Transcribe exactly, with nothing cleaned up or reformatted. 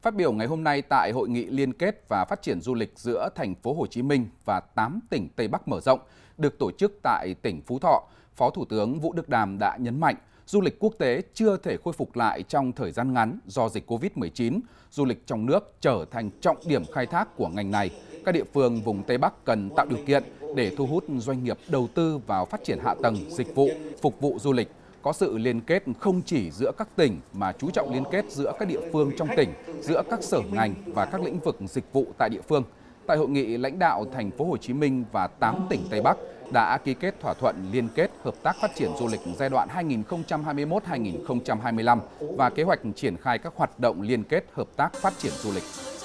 Phát biểu ngày hôm nay tại hội nghị liên kết và phát triển du lịch giữa thành phố Hồ Chí Minh và tám tỉnh Tây Bắc mở rộng được tổ chức tại tỉnh Phú Thọ, Phó Thủ tướng Vũ Đức Đam đã nhấn mạnh du lịch quốc tế chưa thể khôi phục lại trong thời gian ngắn do dịch Covid mười chín. Du lịch trong nước trở thành trọng điểm khai thác của ngành này. Các địa phương vùng Tây Bắc cần tạo điều kiện để thu hút doanh nghiệp đầu tư vào phát triển hạ tầng, dịch vụ, phục vụ du lịch. Có sự liên kết không chỉ giữa các tỉnh mà chú trọng liên kết giữa các địa phương trong tỉnh, giữa các sở ngành và các lĩnh vực dịch vụ tại địa phương. Tại hội nghị, lãnh đạo thành phố Hồ Chí Minh và tám tỉnh Tây Bắc đã ký kết thỏa thuận liên kết hợp tác phát triển du lịch giai đoạn hai nghìn không trăm hai mươi mốt đến hai nghìn không trăm hai mươi lăm và kế hoạch triển khai các hoạt động liên kết hợp tác phát triển du lịch.